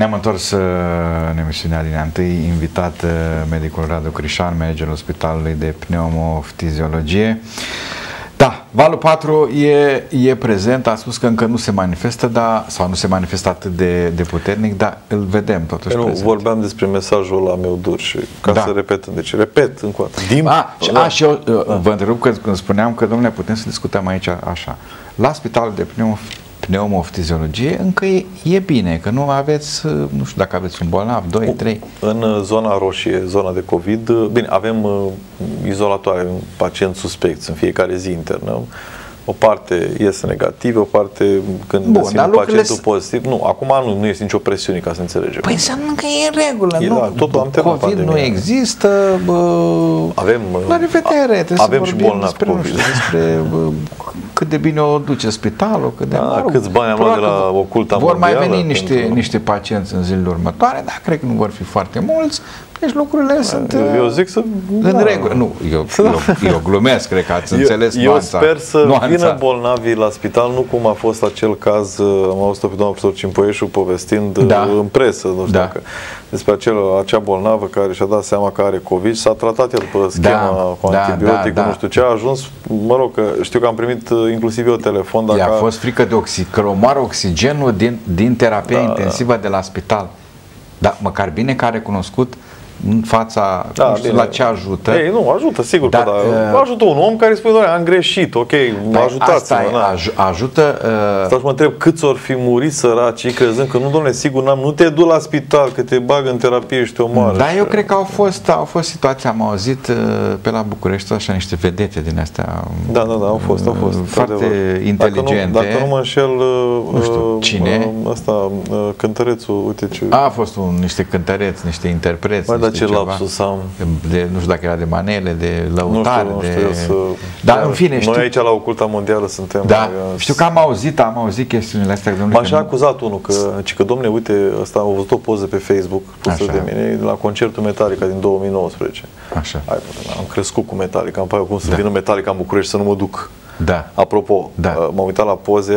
Ne-am întors în emisiunea din întâi, invitat medicul Radu Crișan, managerul Spitalului de Pneumofiziologie. Da, valul 4 e prezent, a spus că încă nu se manifestă, sau nu se manifestă atât de puternic, dar îl vedem totuși prezent. Vorbeam despre mesajul ăla meu dur și ca să repet, deci repet încă o dată. Și eu vă întrerup când spuneam că, domnule, putem să discutăm aici așa. La Spitalul de Pneumofiziologie încă e bine, că nu aveți, nu știu dacă aveți un bolnav, 2, 3. În zona roșie, zona de COVID, bine, avem izolatoare, pacient suspecți în fiecare zi internăm. O parte iese negativ, o parte când găsim pacientul pozitiv. Nu, acum nu este nicio presiune, ca să înțelegem. Păi înseamnă că e în regulă, nu? Totul am terminat COVID pandemia. nu există, avem, la revedere, avem și bolnavi COVID. Despre cât de bine o duce spitalul, cât de câți bani am luat de la Oculta Mondială. Vor mai veni niște pacienți în zilele următoare, dar cred că nu vor fi foarte mulți. Deci lucrurile sunt eu zic să în regulă. Nu, eu glumesc, cred că ați înțeles nuanța. Eu sper să vină bolnavii la spital, nu cum a fost acel caz, am auzit-o pe doamna profesor Cimpoieșu povestind în presă, nu știu dacă, despre acea bolnavă care și-a dat seama că are COVID și s-a tratat el după schema cu antibiotic, nu știu ce, a ajuns, mă rog, că știu că am primit inclusiv eu telefon. I-a fost frică de că omoară oxigenul din terapia intensivă de la spital. Dar măcar bine că a recunoscut în fața, nu știu la ce ajută. Ei, nu, ajută, sigur că da. Ajută un om care spune, doamne, am greșit, ok, ajutați-mă. Ajută. Stau și mă întreb câți ori fi murit săracii crezând că nu, domnule, sigur, nu te duc la spital, că te bag în terapie și te omoară. Da, eu cred că au fost situații, am auzit pe la București, așa niște vedete din astea. Da, au fost. Foarte inteligente. Dacă nu mă înșel, nu știu, cine? Ăsta, cântărețul, uite ce... A fost niște cântăreți, niște interpreți. Ce lapsus am. Nu știu dacă era de manele, de lăutare. Nu știu, dar în fine, noi aici la Oculta Mondială suntem. Da, știu că am auzit chestiunile astea. M-a și acuzat unul că domnule, uite, ăsta am văzut o poză pe Facebook pusă de mine la concertul Metallica din 2019. Așa. Am crescut cu Metallica, am cum să vină Metallica în București să nu mă duc. Da. Apropo, m-am uitat la poze,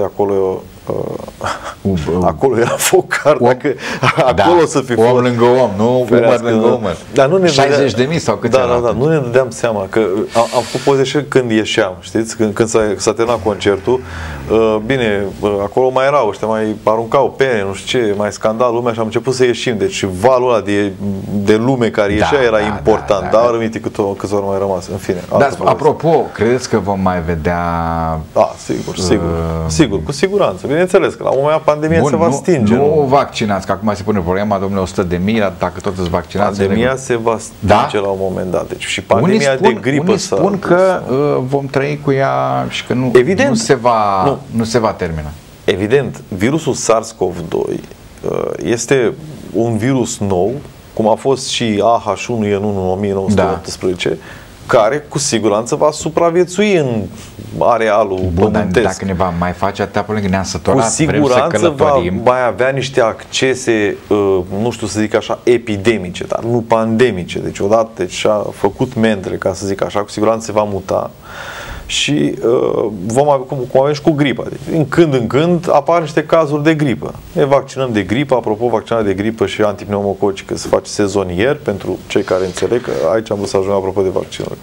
acolo era focar, acolo o să fi fost. Om lângă om, nu umăr lângă umăr. 60.000 sau câte era? Da, nu ne dădeam seama că am făcut poze și când ieșeam, știți? Când s-a terminat concertul, bine, acolo mai erau ăștia, mai aruncau pene, nu știu ce, mai scanda lumea și am început să ieșim. Deci valul ăla de lume care ieșea era important, dar rămite câți ori mai rămas, în fine. Dar, apropo, credeți că vom mai vedea... Da, sigur, cu siguranță. Bineînțeles că la un moment dat pandemia se va stinge. Nu vaccinați, că acum se pune problema, domnule, 100.000, dacă tot îți vaccinați... Pandemia se va stinge la un moment dat. Deci și pandemia de gripă... Unii spun că vom trăi cu ea și că nu se va termina. Evident, virusul SARS-CoV-2 este un virus nou, cum a fost și AH1N1 în 1918, care cu siguranță va supraviețui în arealul pământesc. Dacă ne va mai face atâtea probleme, ne-am săturat, cu siguranță va mai avea niște accese, nu știu să zic așa, epidemice, dar nu pandemice. Deci odată și-a făcut mentre, ca să zic așa, cu siguranță se va muta. Și vom avea, cum avem și cu gripa. Deci, în când apar niște cazuri de gripă. Ne vaccinăm de gripă, apropo, vaccinarea de gripă și antipneumococică se face sezonier, pentru cei care înțeleg, că aici am vrut să ajung apropo de vaccinuri.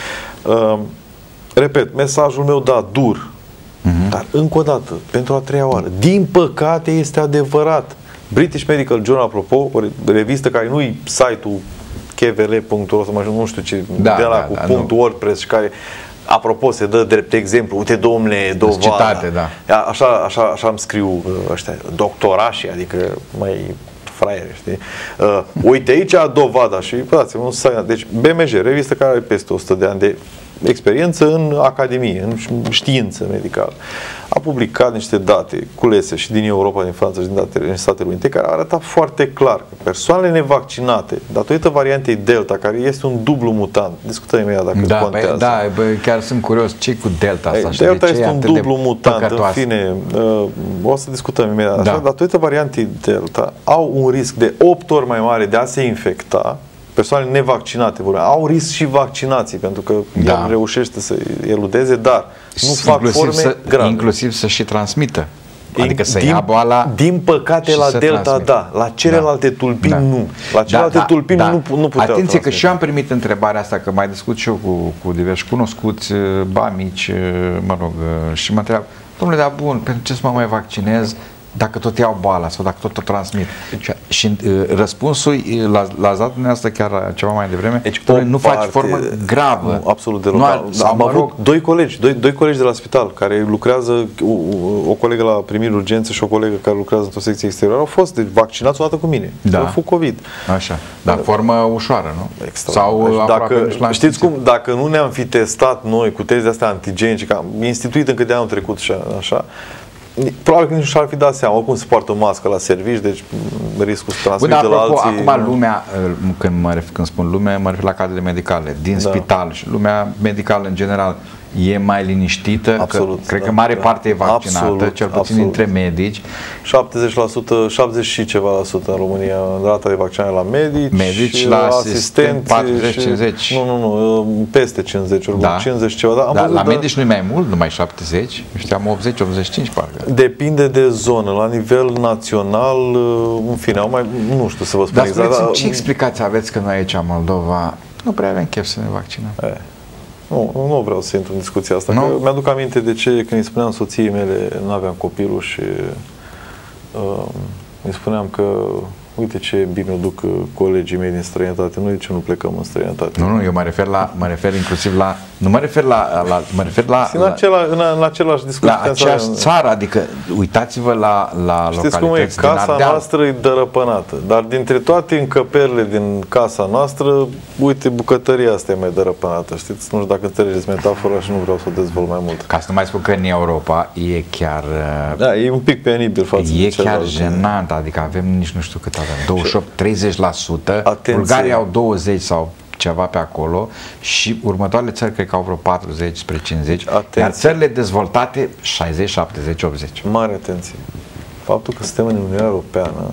Repet, mesajul meu, dur, dar încă o dată, pentru a treia oară, din păcate este adevărat. British Medical Journal, apropo, o revistă care nu-i site-ul kvl.ro, nu știu ce, cu .wordpress și care... Apropo, se dă drept exemplu, uite, domnule, dovada. Citate, da. Așa îmi scriu ăștia, doctorașii, adică mai fraiere, știi? Uite aici dovada și, deci BMJ, revistă care are peste 100 de ani de experiență în academie, în știință medicală. A publicat niște date culese și din Europa, din Franța și din Statele Unite, care arată foarte clar că persoanele nevaccinate, datorită variantei Delta, care este un dublu mutant, discutăm imediat dacă contează. Chiar sunt curios, ce cu Delta asta? Delta este un dublu mutant, în fine, o să discutăm imediat așa, datorită variantei Delta, au un risc de 8 ori mai mare de a se infecta. Persoanele nevaccinate au risc și vaccinații, pentru că el reușește să eludeze, dar nu fac forme grave. Inclusiv să și transmită. Adică să ia boala. Din păcate la Delta, transmit. Da. La celelalte tulpini, nu. La celelalte tulpini nu puteau. Atenție că și eu am primit întrebarea asta, că mai discut și eu cu diversi cunoscuți, amici, mă rog, și mă întreabă, domnule, dar bun, pentru ce să mă mai vaccinez dacă tot iau boala sau dacă tot o transmit? Și răspunsul l-ați dat dumneavoastră chiar ceva mai devreme, deci, nu faci formă gravă. Nu, absolut deloc. Am avut doi colegi de la spital care lucrează, o colegă la primiri urgențe și o colegă care lucrează într-o secție exterioară, au fost vaccinați o dată cu mine. Au făcut COVID. Așa. Dar formă ușoară, nu? Sau știți cum, dacă nu ne-am fi testat noi cu teste astea antigenice, că am instituit încă de anul trecut și așa, probabil că nici nu și-ar fi dat seama. Oricum se poartă o mască la servici, deci riscul să transmită la alții. Acum lumea, când spun lume, mă refer la cadrele medicale, din spital și lumea medicală în general, e mai liniștită, absolut, cred că mare parte e vaccinată, cel puțin dintre medici. 70%, 70 și ceva la sută în România, rata de vaccinare la medici și la asistenți 40-50. Nu, peste 50, oricum 50 ceva. La medici nu e mai mult, numai 70, știam 80-85 parcă. Depinde de zonă, la nivel național, în fine, nu știu să vă spun exact. Dar ce explicație aveți că noi aici în Moldova nu prea avem chef să ne vaccinăm? Nu vreau să intru în discuția asta, că mi-aduc aminte de ce când îi spuneam soției mele, nu aveam copilul și îi spuneam că uite ce bine o duc colegii mei din străinătate, noi de ce nu plecăm în străinătate? Nu, eu mă refer inclusiv la, mă refer la în același discuție. La aceeași țară, adică uitați-vă la știți cum e, casa noastră e dărăpânată, dar dintre toate încăperile din casa noastră, uite, bucătăria asta e mai dărăpânată, știți? Nu știu dacă înțelegeți metafora și nu vreau să o dezvolt mai mult. Ca să nu mai spun că în Europa e chiar... Da, e un pic penibil față de celălalt. E chiar jenant, adică avem nici nu știu cât avem, 28-30%, Bulgaria au 20 sau ceva pe acolo și următoarele țări cred că au vreo 40 spre 50, iar țările dezvoltate 60, 70, 80. Mare atenție. Faptul că suntem în Uniunea Europeană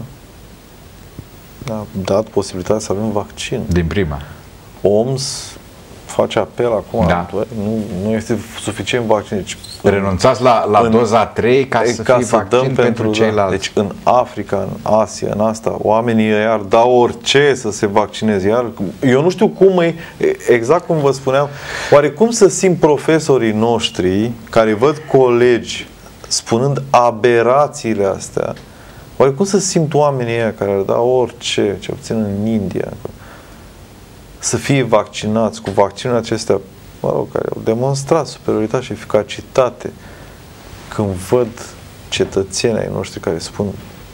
a dat posibilitatea să avem vaccin. Din prima. OMS face apel acum, nu este suficient vaccin. Deci, renunțați la doza 3 ca să fie vaccin pentru ceilalți. Deci în Africa, în Asia, în asta, oamenii iar dau orice să se vaccineze. Iar eu nu știu cum e, exact cum vă spuneam, oare cum să simt profesorii noștri care văd colegi spunând aberațiile astea, oare cum să simt oamenii ăia care ar da orice, cel puțin în India, să fie vaccinați cu vaccinurile acestea, care au demonstrat superioritate și eficacitate, când văd cetățenii ai noștri care spun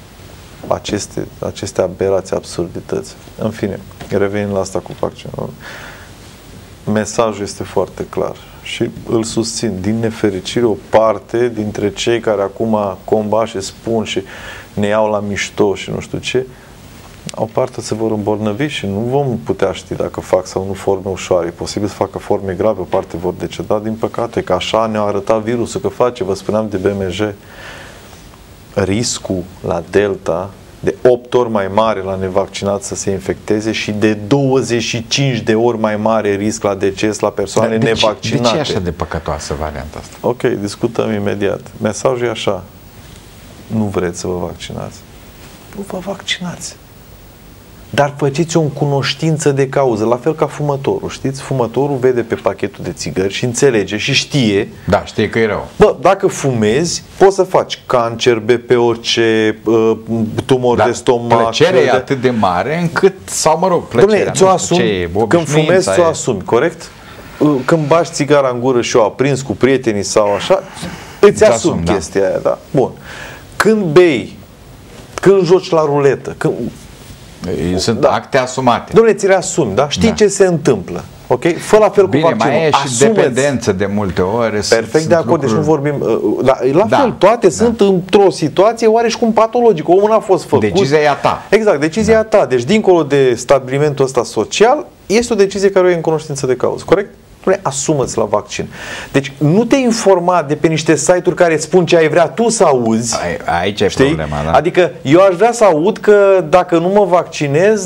aceste aberații, absurdități. În fine, revenind la asta cu vaccinul, mesajul este foarte clar și îl susțin. Din nefericire, o parte dintre cei care acum combat și spun și ne iau la mișto și nu știu ce, o parte se vor îmbolnăvi și nu vom putea ști dacă fac sau nu forme ușoare. E posibil să facă forme grave, o parte vor deceda, din păcate, că așa ne-a arătat virusul că face. Vă spuneam de BMJ, riscul la Delta de 8 ori mai mare la nevaccinați să se infecteze și de 25 de ori mai mare risc la deces la persoane nevaccinate. De ce e așa de păcătoasă varianta asta? Ok, discutăm imediat. Mesajul e așa: nu vreți să vă vaccinați? Nu vă vaccinați. Dar faceți-o în cunoștință de cauză, la fel ca fumătorul, știți? Fumătorul vede pe pachetul de țigări și înțelege și știe. Da, știe că e rău. Bă, dacă fumezi, poți să faci cancer, BPOC, tumor de stomac. Plăcerea e atât de mare încât, sau mă rog, plăcerea, ți-o asumi, când fumezi, ți-o asumi, corect? Când bași țigara în gură și o aprins cu prietenii sau așa, îți asumi chestia aia, da? Bun. Când bei, când joci la ruletă, când... Sunt acte asumate. Dom'le, ți le asumi, da? Știi ce se întâmplă. Ok? Fă la fel cu vaccinul. Mai e și dependență de multe ori. Perfect de acord, deci nu vorbim... La fel, toate sunt într-o situație oareșcum patologică. Omul n-a fost făcut. Decizia e a ta. Exact, decizia e a ta. Deci, dincolo de stabilimentul ăsta social, este o decizie care o e în cunoștință de cauză. Corect? Asumă-ți la vaccin. Deci nu te informa de pe niște site-uri care îți spun ce ai vrea tu să auzi. Aici e problema, da? Adică eu aș vrea să aud că dacă nu mă vaccinez,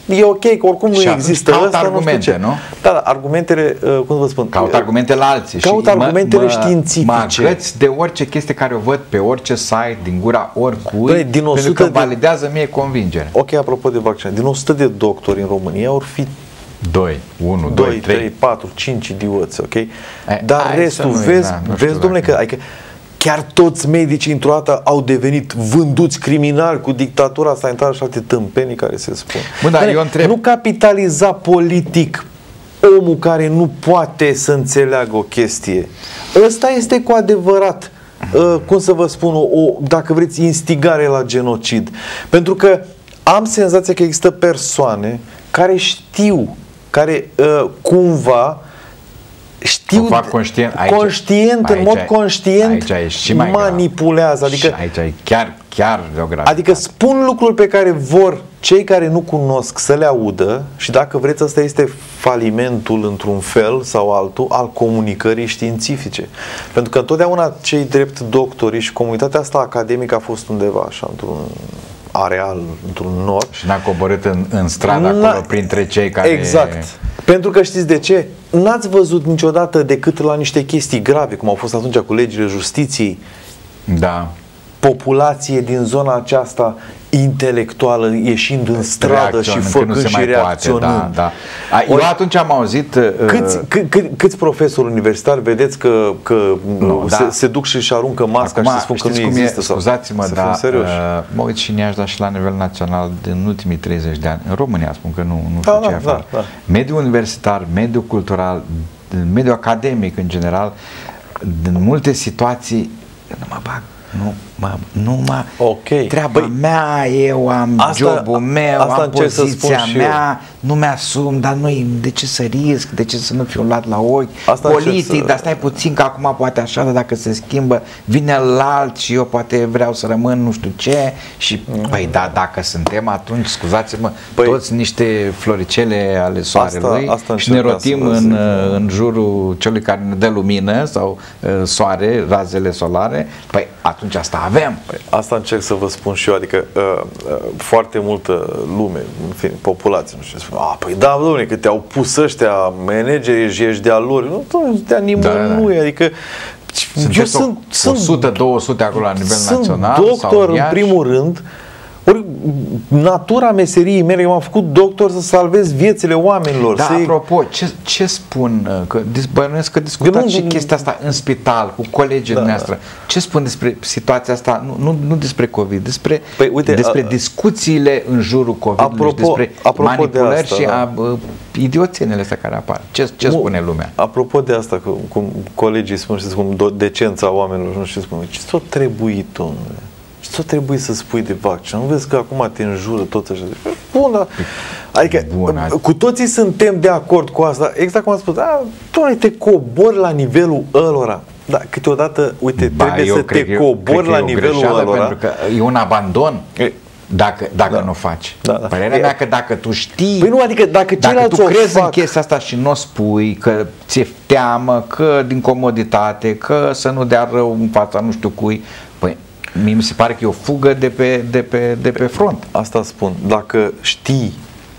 e ok, că oricum nu există ăsta, argumente, nu? Da, da, argumentele, cum să vă spun? Caut argumente la alții. Caut argumentele științifice. Mă agăți de orice chestie care o văd pe orice site, din gura oricui, pentru că validează mie convingerea. Ok, apropo de vaccin, din 100 de doctori în România or fi 2, 1, 2, 3, 4, 5 idioți, ok? Dar restul, vezi, domnule, că adică chiar toți medicii într-o dată au devenit vânduți criminali cu dictatura sanitară și alte tâmpenii care se spun. Bă, da, eu întreb... Nu capitaliza politic omul care nu poate să înțeleagă o chestie. Ăsta este cu adevărat, cum să vă spun, dacă vreți, instigare la genocid. Pentru că am senzația că există persoane care știu, care cumva știu, conștient, în mod conștient manipulează. Adică, aici e chiar de o gravitate. Adică spun lucruri pe care vor cei care nu cunosc să le audă și dacă vreți, ăsta este falimentul într-un fel sau altul al comunicării științifice. Pentru că întotdeauna cei drept doctorii și comunitatea asta academică a fost undeva așa, într-un areal, într-un nor. Și n-a coborât în stradă acolo printre cei care... Exact. Pentru că știți de ce? N-ați văzut niciodată decât la niște chestii grave, cum au fost atunci cu legile justiției, da, populație din zona aceasta intelectuală ieșind în stradă și făcând și reacționând. Da. Eu atunci am auzit... Câți profesori universitari vedeți că se duc și aruncă masca și se spun că nu există? Scuzați-mă, dar mă uit și în Iași, dar și la nivel național din ultimii 30 de ani. În România spun că nu știu ce afară. Mediul universitar, mediul cultural, mediul academic în general, în multe situații, nu mă bag. Treaba mea, eu am jobul meu, am poziția mea, nu mi-asum, dar de ce să risc, de ce să nu fiu luat la ochi, politic, dar stai puțin că acum poate așa, dar dacă se schimbă, vine alt și eu poate vreau să rămân nu știu ce și, păi da, dacă suntem atunci, scuzați-mă, toți niște floricele ale soarelui și ne rotim în jurul celui care ne dă lumină sau soare, razele solare, păi atunci asta avem. Asta încerc să vă spun și eu, adică foarte multă lume, în fine, populație, nu știu, spune, păi da, dom'le, că te-au pus ăștia manageri și ești de-a lor, nu, de-a nimănui, adică eu sunt 100-200 acolo la nivel național. Sunt doctor, în primul rând, ori natura meseriei mele, eu m-am făcut doctor să salvez viețile oamenilor. Da, apropo, ce spun, că bănuiesc că discutați și chestia asta în spital, cu colegii noastre. Ce spun despre situația asta, nu despre COVID, despre discuțiile în jurul COVID-ului, despre manipulări și idioțenele astea care apar. Ce spune lumea? Apropo de asta, cum colegii spun, știți cum, decența oamenilor, nu știu, spun, ce s-o trebuit, domnule? Ce trebuie să spui de vaccin? Nu vezi că acum te înjură tot așa? Bun, da. Adică cu toții suntem de acord cu asta. Exact cum am spus, tu te cobori la nivelul ălora. Da, câteodată, uite, trebuie să te cobori la nivelul ălora. Pentru că e un abandon. Dacă nu faci. Părerea mea că dacă tu știi, păi nu, adică dacă tu crezi în chestia asta și nu o spui, că ți-e teamă, că din comoditate, că să nu dea rău în fața nu știu cui, păi mie mi se pare că e o fugă de pe front. Asta spun. Dacă știi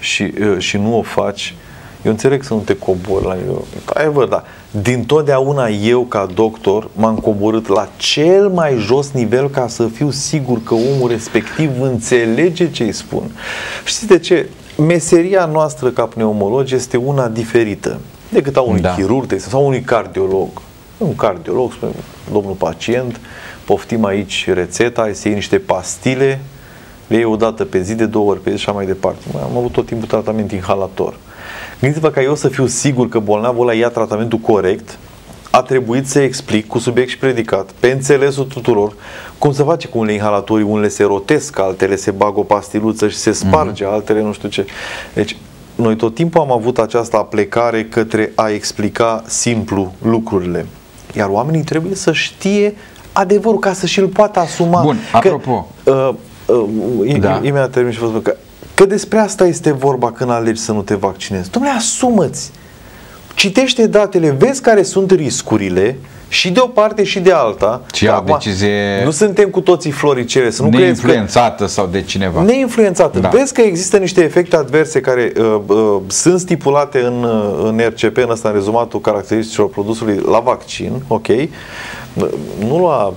și nu o faci, eu înțeleg să nu te cobori la nivel. Adevăr, da. Dintotdeauna eu, ca doctor, m-am coborât la cel mai jos nivel ca să fiu sigur că omul respectiv înțelege ce îi spun. Știți de ce? Meseria noastră ca pneumologi este una diferită decât a unui chirurg sau unui cardiolog. Un cardiolog spune, domnul pacient, poftim aici rețeta, îi iei niște pastile, le iei o dată pe zi, de 2 ori pe zi și așa mai departe. Am avut tot timpul tratament inhalator. Gândiți-vă că eu să fiu sigur că bolnavul ăla ia tratamentul corect, a trebuit să explic cu subiect și predicat, pe înțelesul tuturor, cum se face cu unele inhalatorii, unele se rotesc, altele se bagă o pastiluță și se sparge, altele nu știu ce. Deci, noi tot timpul am avut această aplecare către a explica simplu lucrurile. Iar oamenii trebuie să știe adevărul ca să și-l poată asuma. Bun, apropo. Imediat termin și vă spun că despre asta este vorba când alegi să nu te vaccinezi. Dom'le, asumă-ți. citește datele, vezi care sunt riscurile și de o parte și de alta. Și ia o decizie nu suntem cu toții floricele, să nu neinfluențată sau de cineva. Neinfluențată. Da. Vezi că există niște efecte adverse care sunt stipulate în RCP, în ăsta, în rezumatul caracteristicilor produsului la vaccin, ok? Nu la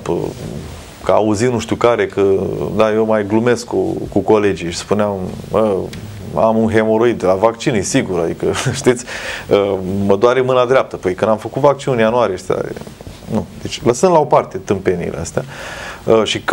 că auzi nu știu care, că da, eu mai glumesc cu colegii și spuneam am un hemoroid la vaccin, e sigur, adică știți, mă doare mâna dreaptă. Păi când am făcut vaccinul în ianuarie, nu. Deci lăsând la o parte tâmpeniile astea și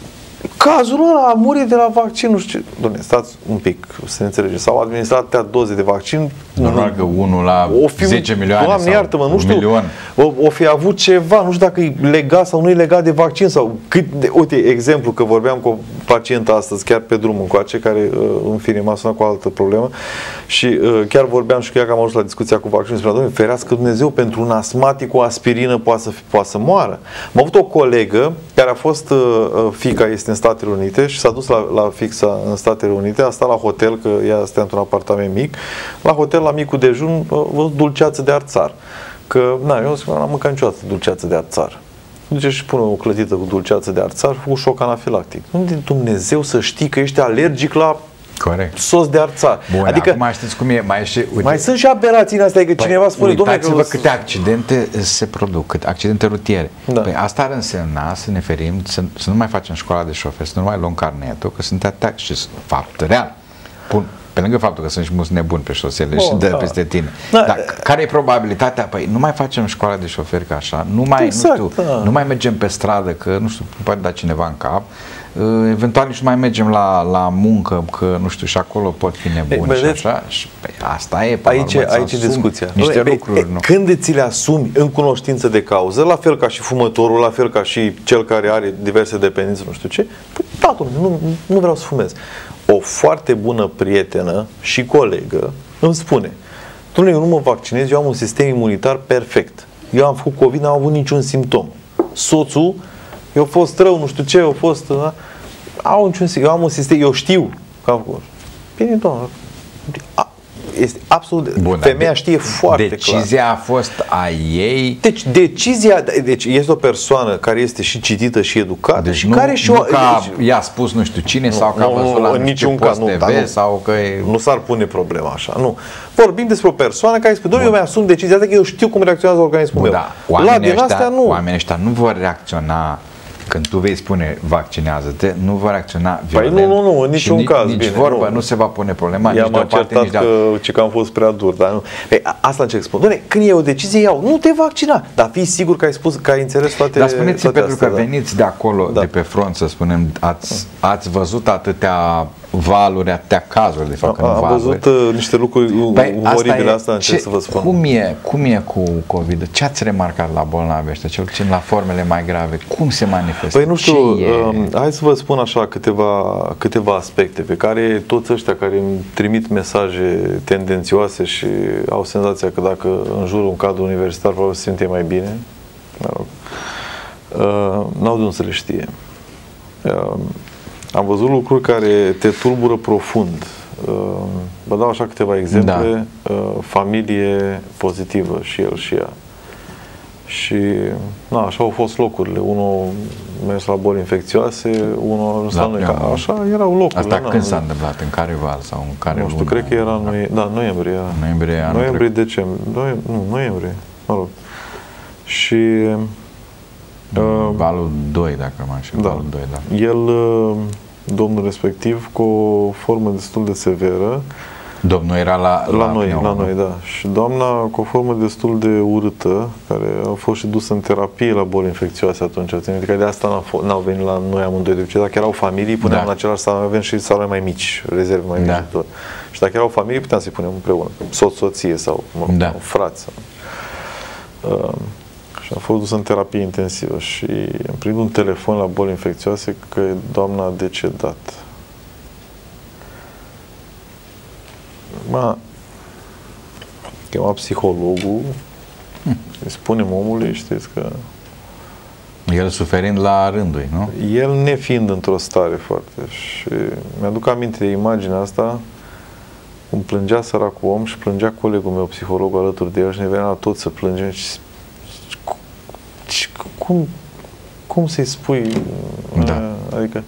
cazul ăla a murit de la vaccin, nu știu ce. Doamne, stați un pic, să ne înțelegeți. S-au administrat atâtea doze de vaccin. Normal că unul la 10 milioane Doamne, sau iartă-mă, nu știu. Milion. O fi avut ceva, nu știu dacă e legat sau nu e legat de vaccin sau cât de, uite, exemplu că vorbeam cu o pacientă astăzi, chiar pe drum încoace, care în fine m-a sunat cu o altă problemă și chiar vorbeam și cu ea că am ajuns la discuția cu vaccinul. Spunea, Doamne, ferească Dumnezeu, pentru un asmatic o aspirină poate să moară. Am avut o colegă care a fost, fiica este în Statele Unite și s-a dus la fixa în Statele Unite, a stat la hotel, că ea stă într-un apartament mic, la hotel, la micul dejun, dulceață de arțar. Că, eu n-am mâncat niciodată dulceață de arțar. Duce și pune o clătită cu dulceață de arțar cu șoc anafilactic. Unde Dumnezeu să știi că ești alergic la sos de arțar? Bun, adică acum știți cum e, mai sunt și aberații în astea, că cineva spune, uitați-vă câte accidente se produc, câte accidente rutiere. Da. Păi asta ar însemna să ne ferim, să nu mai facem școala de șofer, să nu mai luăm carnetul, că sunt atac și fapt real. Pe lângă faptul că sunt și mulți nebuni pe șosele și dă peste tine. Dar care e probabilitatea? Păi nu mai facem școala de șoferi ca așa, nu mai mergem pe stradă, că nu știu, poate da cineva în cap, eventual nici nu mai mergem la muncă, că nu știu, și acolo pot fi nebuni și așa. Și, asta e, aici e discuția. Niște lucruri, nu. Când ți le asumi în cunoștință de cauză, la fel ca și fumătorul, la fel ca și cel care are diverse dependențe, nu știu ce, păi, da, nu vreau să fumez. O foarte bună prietenă și colegă îmi spune, eu nu mă vaccinez, eu am un sistem imunitar perfect. Eu am făcut COVID, n-am avut niciun simptom. Soțul, eu a fost rău, nu știu ce, eu am un sistem, eu știu că am făcut. Bine, doamne, este absolut, bun, femeia știe foarte clar. Decizia a fost a ei. Deci este o persoană care este și citită și educată, deci și nu, care și i-a spus nu știu cine sau că a văzut la niciun post TV sau că nu s-ar pune problema așa. Nu. Vorbim despre o persoană care spune, eu mi-asum decizia asta că eu știu cum reacționează organismul meu. Da. Oamenii ăștia nu vor reacționa. Când tu vei spune vaccinează-te, nu va reacționa violent. Păi nu, în niciun caz. Nici vorbă, nu se va pune problema, nici de o parte, nici de alta. Că am fost prea dur, dar nu. Păi, asta încerc să spun. Doamne, când e o decizie, iau, nu te vaccina, dar fii sigur că ai spus, că ai înțeles toate. Dar spuneți-mi, pentru că veniți de acolo, de pe front, să spunem, ați văzut atâtea valuri, atâtea cazuri, de fapt. Am văzut niște lucruri oribile, asta încerc să vă spun. Cum e cu COVID? Ce ați remarcat la bolnavi ăștia, cel puțin la formele mai grave? Cum se manifestă? Păi nu știu, hai să vă spun așa câteva aspecte pe care toți ăștia care îmi trimit mesaje tendențioase și au senzația că dacă în jurul un cadru universitar probabil se simte mai bine, n-au de unde să le știe. Am văzut lucruri care te tulbură profund. Vă dau așa câteva exemple. Da. Familie pozitivă, și el și ea. Și așa au fost locurile. Unul mers la boli infecțioase, unul nu s-a așa erau locurile. Asta când s-a întâmplat? În care val sau în care lună? Nu știu, cred că era noiembrie. Noiembrie, decembrie. Noiembrie, mă rog. Și valul 2, dacă mă înșel. Da. Valul 2, da. El, domnul respectiv, cu o formă destul de severă. Domnul era la noi, da. Și doamna cu o formă destul de urâtă, care a fost și dusă în terapie la boli infecțioase atunci. Adică de asta n-au venit la noi amândoi. De obicei, dacă erau familii, puneam în același salon, avem și saloane mai mici, rezerve mai mici. Tot. Și dacă erau familii, puteam să-i punem împreună. Soție sau frați. Și a fost dus în terapie intensivă și am primit un telefon la boli infecțioase că doamna a decedat. Chema psihologul, îi spunem omului, știți că... El suferind la rândul, nu? El nefiind într-o stare foarte. Și mi-aduc aminte de imaginea asta cum plângea săracul om și plângea colegul meu, psihologul, alături de el și ne venea la toți să plângem și cum să-i spui? Da. Adică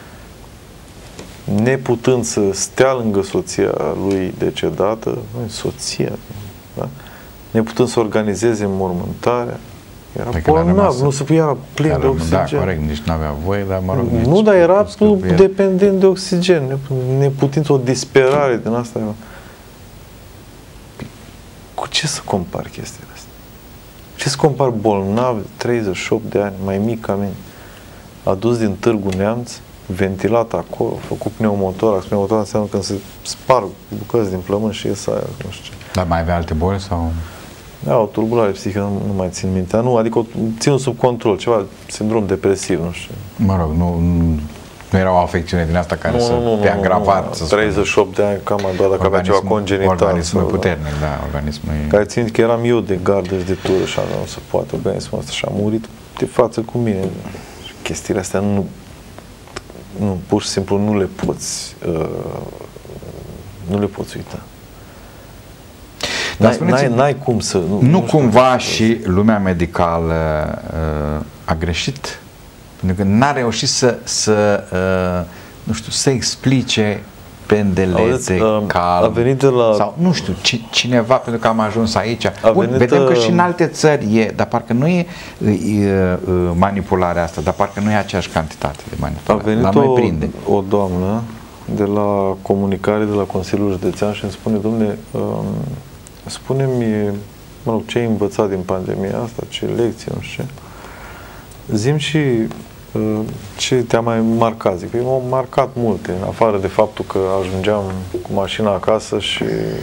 neputând să stea lângă soția lui decedată, soția, da? Neputând să organizeze mormântarea, era bolnav, nu se putea plin de oxigen. Da, corect, nici nu avea voie, dar mă rog... Nu, dar era dependent de oxigen, neputință, o disperare din asta. Cu ce să compar chestiile astea? Ce să compar bolnav, 38 de ani, mai mic ca mine, adus din Târgu Neamț, ventilat acolo, făcut pneumotorax. Pneumotorax înseamnă când se sparg bucăți din plămân și ies aia, nu știu ce. Dar mai avea alte boli sau... Da, o tulburare psihică, nu mai țin minte. Nu, adică ținut sub control, ceva sindrom depresiv, nu știu. Mă rog, nu era o afecțiune din asta care să te agravat. 38 de ani, cam doar dacă avea ceva congenital. Organismul puternic, da, organismul e... Care țin că eram eu de gardă și de tură și nu se poate organismul ăsta și a murit de față cu mine. Chestiile astea nu, pur și simplu nu le poți uita. N-ai cum să... Nu cumva și lumea medicală a greșit? Pentru că n-a reușit să explice pendelețe, calm, a venit de la... sau nu știu, cineva, pentru că am ajuns aici. Bun, vedem că și în alte țări e, dar parcă nu e manipularea asta, dar parcă nu e aceeași cantitate de manipulare. A venit o doamnă de la comunicare, de la Consiliul Județean și îmi spune, dom'le, spune-mi, mă rog, ce ai învățat din pandemia asta, ce lecții, nu știu ce. Zi-mi și ce te-a mai marcat. Zic, m-au marcat multe, în afară de faptul că ajungeam cu mașina acasă și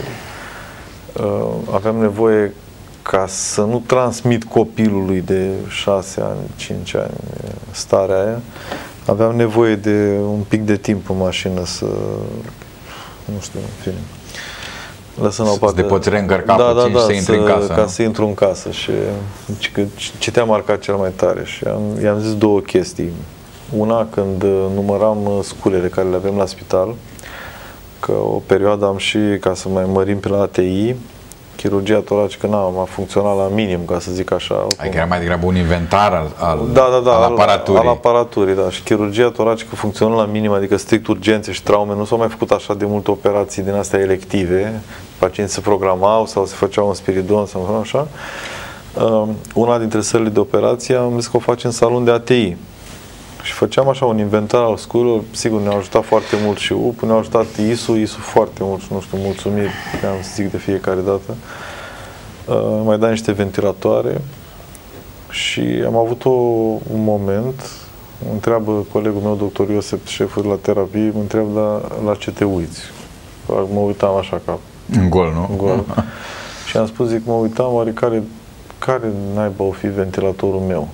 aveam nevoie ca să nu transmit copilului de 6 ani, 5 ani starea aia, aveam nevoie de un pic de timp în mașină să, nu știu, în fine, lăsând o parte. Să te poți reîncărca puțin și să intri în casă. Ca să intru în casă. Și ce te-a marcat cel mai tare? Și i-am zis două chestii. Una, când număram sculele care le avem la spital, că o perioadă am și, ca să mai mărim pe la ATI, chirurgia toracică n-a funcționat la minim, ca să zic așa. Adică era mai degrabă un inventar al aparaturii. Al aparaturii, da. Și chirurgia toracică funcționa la minim, adică strict urgențe și traume. Nu s-au mai făcut așa de multe operații din astea elective. Pacienții se programau sau se făceau un spiridon sau așa. Una dintre sălile de operație am zis că o facem în salon de ATI. Și făceam așa un inventar al sculelor, sigur ne-a ajutat foarte mult și UP, ne-a ajutat ISU foarte mult și nu știu, mulțumiri, am să zic de fiecare dată. Mai dat niște ventilatoare și am avut un moment, mă întreabă colegul meu, doctor Iosep, șeful la terapie, mă întreabă la ce te uiți. Mă uitam așa ca... În gol, nu? În gol. Și am spus, zic, mă uitam, oare care naiba o fi ventilatorul meu?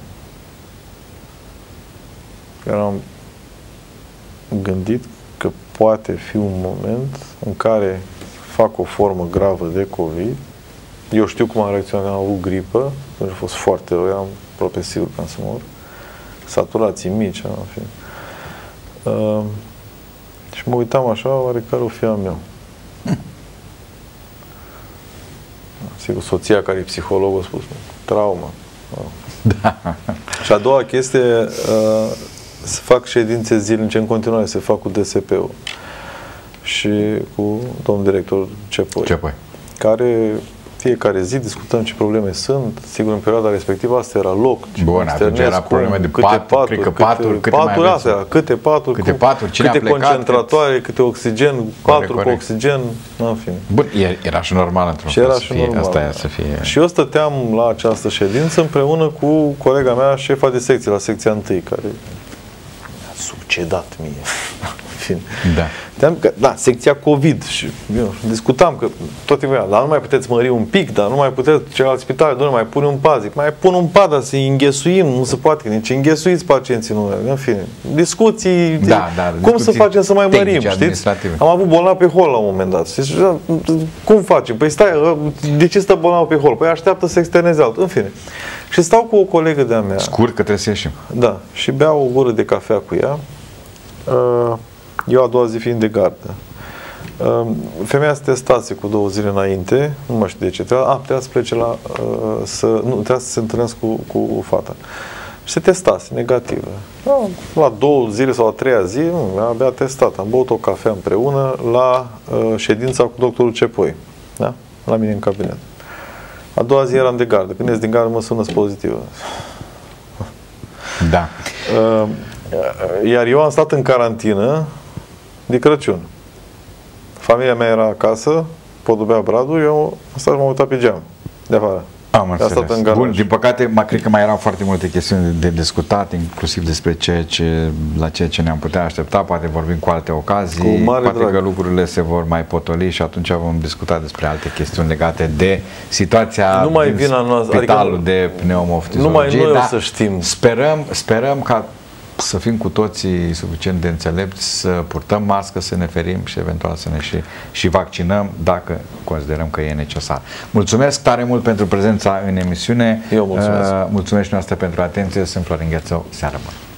Am gândit că poate fi un moment în care fac o formă gravă de COVID. Eu știu cum am reacționat când am avut gripă, pentru că a fost foarte rău, eram aproape sigur că am să mor. Saturații mici, în fine. Și mă uitam așa, oare care o fi a meu? Sigur, soția care e psiholog a spus, traumă. Da. Și a doua chestie, se fac ședințe zilnice, în continuare se fac cu DSP-ul și cu domnul director Cepoi, care fiecare zi discutăm ce probleme sunt. Sigur, în perioada respectivă asta era loc. Bun, atunci era probleme de paturi, cred că câte paturi, câte concentratoare, câte oxigen, patru cu oxigen, în fine. Bun, era și normal într-un fel să fie, asta e să fie. Și eu stăteam la această ședință împreună cu colega mea, șefa de secție, la secția 1, care mi-a succedat mie. Da, secția COVID și eu discutam că tot timpul, dar nu mai puteți mări un pic, dar nu mai puteți celălalt spital, nu mai pune un pad, zic, mai pun un pad, dar să-i înghesuim, nu se poate, nici înghesuiți pacienții, nu, în fine, discuții, cum să facem să mai mărim, știți? Am avut bolnav pe hol la un moment dat, știți? Cum facem? Păi stai, de ce stă bolnav pe hol? Păi așteaptă să externeze altul, în fine. Și stau cu o colegă de-a mea. Scurt că trebuie să ieșim. Da, și beau o gură de cafea cu ea. Eu a doua zi fiind de gardă. Femeia se testase cu 2 zile înainte, nu mai știu de ce, trebuia să plece trebuia să se întâlnească cu fata. Și se testase, negativă. La 2 zile sau la 3-a zi, abia testat. Am băut o cafea împreună la ședința cu doctorul Cepoi, da? La mine în cabinet. A doua zi eram de gardă. Când ies din gardă mă sună pozitivă. Da. Iar eu am stat în carantină de Crăciun. Familia mea era acasă, podul bea bradul, eu am stat și m-am uitat pe geam, de afară. Am înțeles. Bun, din păcate, cred că mai erau foarte multe chestiuni de discutat, inclusiv despre la ceea ce ne-am putea aștepta, poate vorbim cu alte ocazii, poate drag. că lucrurile se vor mai potoli și atunci vom discuta despre alte chestiuni legate de situația din spitalul adică de pneumoftiziologie. Numai noi o să știm. Sperăm ca să fim cu toții suficient de înțelepți, să purtăm mască, să ne ferim și eventual să ne și vaccinăm dacă considerăm că e necesar. Mulțumesc tare mult pentru prezența în emisiune. Eu mulțumesc. Mulțumesc și noastră pentru atenție. Sunt Florin Ghețău. Seară bună!